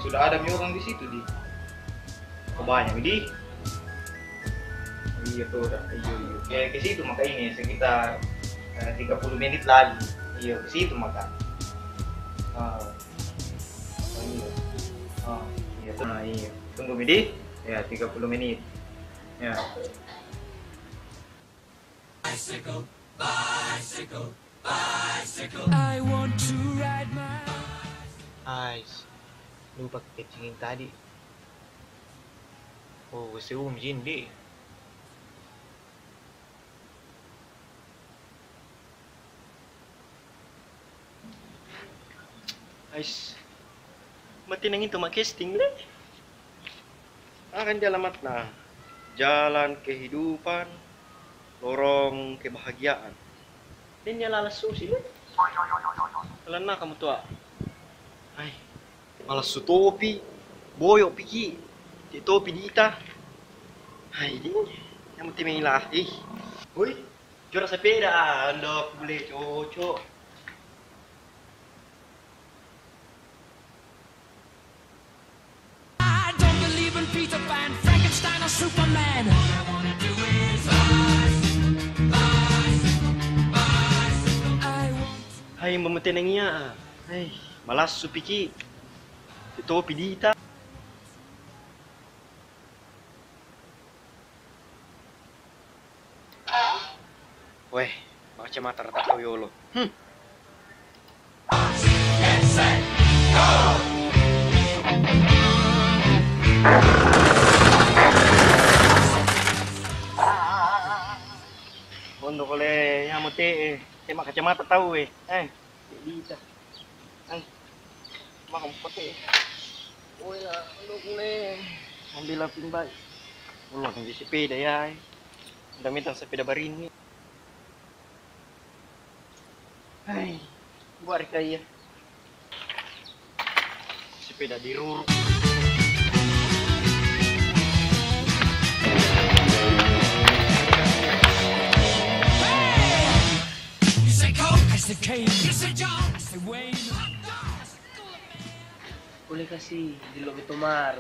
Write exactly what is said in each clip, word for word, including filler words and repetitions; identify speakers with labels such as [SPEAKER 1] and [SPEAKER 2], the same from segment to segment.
[SPEAKER 1] sudah ada mi orang di situ di. Oh, banyak di. Iya tuh udah. Iya iya. Kayak ke situ maka ini sekitar eh, tiga puluh menit lagi. Iya ke situ maka. Ah. Oh, iya. Oh, iya tuh. Nah, iya. Tunggu Midi. Ya, tiga puluh menit. Ya. Bicycle, bicycle, bicycle. I want to ride my Ais. Lupa kecingin tadi. Oh, si Um Jin di. Ais. Mati nang itu mak casting deh. Akan jalamat nah. Jalan kehidupan, lorong kebahagiaan. Din niya lalas susi deh. Alam na kamu tua. Ay, malas su topi. Boyo piki. Di topi dita. Ay, din. Yang mati may lahi. Uy, jura sepeda. Andok boleh cocok. Peter Pan, Frankenstein or Superman. All I wanna do is rise, rise, rise. I want. Hai memetin nang iya. Hai, malas supiki. Ito pidita. Weh, kacamata rata kau yolo. Hmm. Get set, go. Bondo ko le, yang muti eh. Tema kacamata tahu eh. Eh, dita. Ay, makampati eh. Uy na, ano ko le. Ambil lang pimbay. Ulo, hindi si peda ya eh. Damitan sa peda barin ni. Ay, buari kaya. Si peda diruruk.
[SPEAKER 2] Boleh kasih di lobby tomar.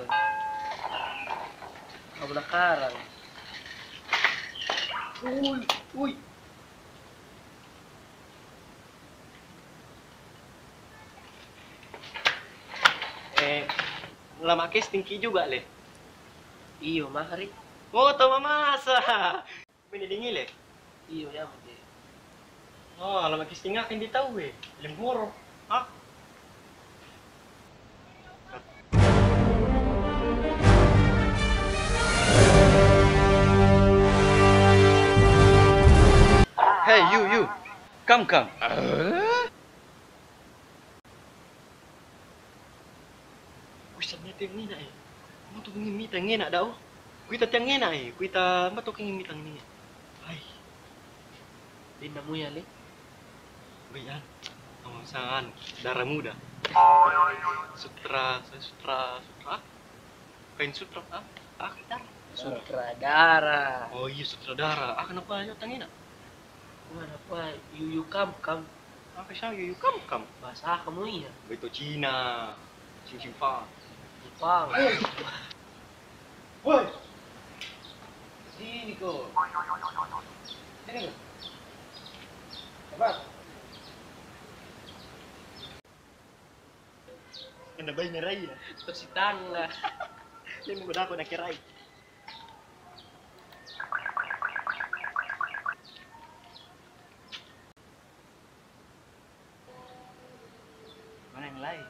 [SPEAKER 2] Kamu nakarang.
[SPEAKER 1] Uy, uy. Eh, lama casting ki juga le.
[SPEAKER 2] Iyo, makari.
[SPEAKER 1] Oh, tama masa. Binidingil eh.
[SPEAKER 2] Iyo, ya mo de.
[SPEAKER 1] Oh, lama casting nga hindi tahu eh. Limuro. Ha? Hey, you, you. Come, come. Uh? Kuisa mitang ngina eh. Mo to ngin mitang ngina daw. Kuita tiang ngina eh. Kuita mo to ngin mitang ngina. Ay.
[SPEAKER 2] Din na mo yan eh.
[SPEAKER 1] Bayan. Oh, saan? Darah muda. Sutra, sutra, sutra. Kain sutra, ah? Ah, kita.
[SPEAKER 2] Sutradara.
[SPEAKER 1] Oh iya, sutradara. Ah, kenapa ayo tangina?
[SPEAKER 2] Mana pa, yuyu kam kam.
[SPEAKER 1] Ah, kasi you come, come.
[SPEAKER 2] Bahasa kamu iya.
[SPEAKER 1] Itu Cina. Xing Xing Fa.
[SPEAKER 2] Jepang.
[SPEAKER 1] Woi. Sini kau. Sini. Cepat. Kena bayi merai ya.
[SPEAKER 2] Terus si tangga.
[SPEAKER 1] Ini mau aku nak kirai. Mana yang lain?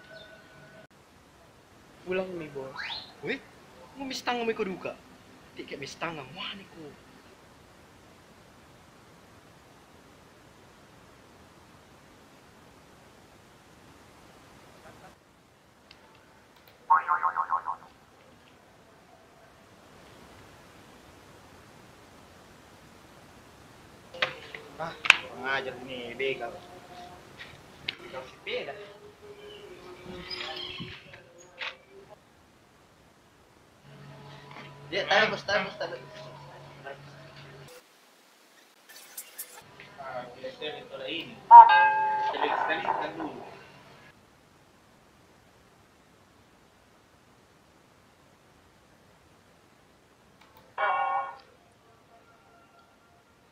[SPEAKER 2] Pulang nih bos.
[SPEAKER 1] Wih, mau mistang mau ikut duka? Tidak kayak mistang wah nih ku. Ah, ngajar nih begal. Begal sepeda. Dia tahu bos, tahu bos, tahu. Ah, kita itu lah ini. Sekali sekali kan dulu.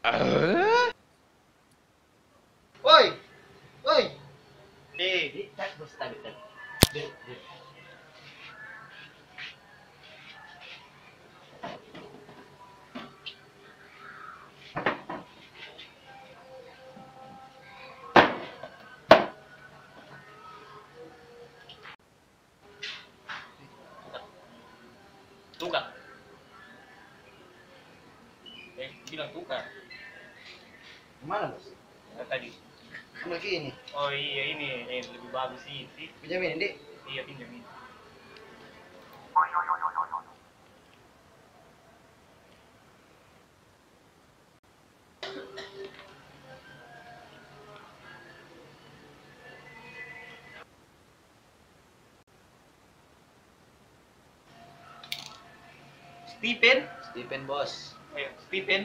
[SPEAKER 1] Woi, woi.
[SPEAKER 2] Di, di, tak bos tadi tadi. Di, di. Tukar. Eh, bilang tukar.
[SPEAKER 1] Mana bos?
[SPEAKER 2] Nah, tadi.
[SPEAKER 1] Sama ini.
[SPEAKER 2] Oh iya ini, eh, lebih bagus sih. Sih.
[SPEAKER 1] Pinjamin, Dik.
[SPEAKER 2] Iya pinjam ini. Stephen,
[SPEAKER 3] Stephen bos.
[SPEAKER 2] ayo Stephen.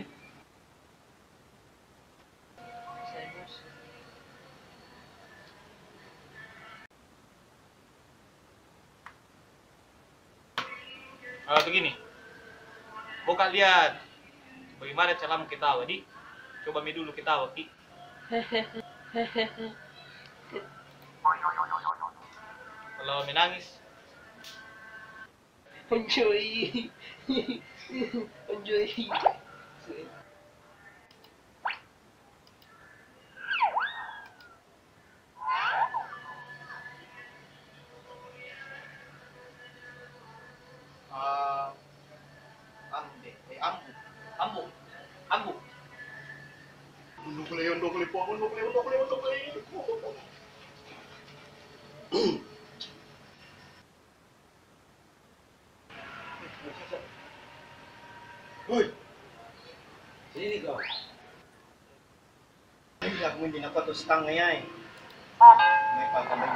[SPEAKER 2] Ah, begini. Buka lihat bagaimana caramu ketawa, Di. Coba mi dulu ketawa, Ki. Kalau menangis,
[SPEAKER 3] Enjoy. Enjoy.
[SPEAKER 1] Ah, ambe, eh ambu.
[SPEAKER 2] ambu, ambu.
[SPEAKER 1] Undok le, undok le, po, undok le, undok le, undok le. Woi,
[SPEAKER 3] Sini kau.
[SPEAKER 1] ay, ako hindi nakatustang ngayon. May patabay.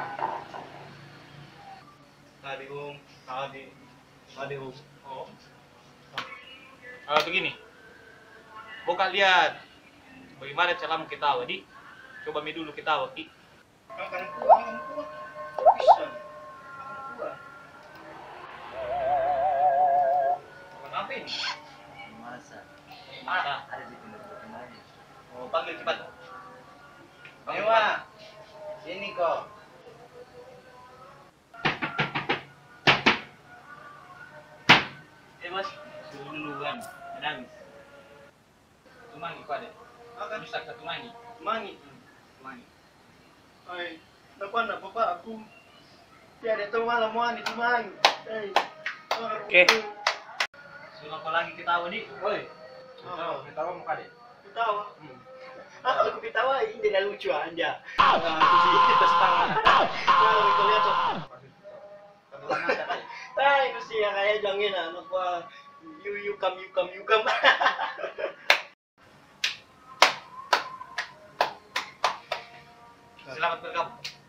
[SPEAKER 2] Tadi um, tadi, tadi um. Oh. Ah, begini. Buka lihat bagaimana caramu ketawa, Di. Coba mi dulu ketawa, Ki.
[SPEAKER 1] Akan kuah, akan kuah. Bisa. Akan kuah.
[SPEAKER 2] Kenapa ini?
[SPEAKER 3] Masa.
[SPEAKER 2] Masa.
[SPEAKER 3] Ada di pinggir kemana?
[SPEAKER 2] Oh, panggil cepat. Panggil
[SPEAKER 1] Dewa,
[SPEAKER 2] cepat.
[SPEAKER 1] sini kok.
[SPEAKER 2] Eh, Mas, suruh duluan. Menangis. Tumangi kau ada.
[SPEAKER 1] Akan
[SPEAKER 2] Bisa ke tumangi.
[SPEAKER 1] mangi.
[SPEAKER 2] Tumangi.
[SPEAKER 1] Ay, nakuha na baba ako. Yan, ito malam mo, ni Tumang. Ay,
[SPEAKER 2] Oke. Suruh kau lagi ketawa, Di. Woi.
[SPEAKER 1] Oo.
[SPEAKER 2] Ketawa muka, Di.
[SPEAKER 1] Ketawa.
[SPEAKER 2] Hmm.
[SPEAKER 1] Ah, kalau aku ketawa, hindi na lucu aja. Ah, kasi pas tangan. Kalau ikaw lihat, ay, kasi yang kaya jangin, ano pa, you, you come, you come, you come.
[SPEAKER 2] Selamat bergabung.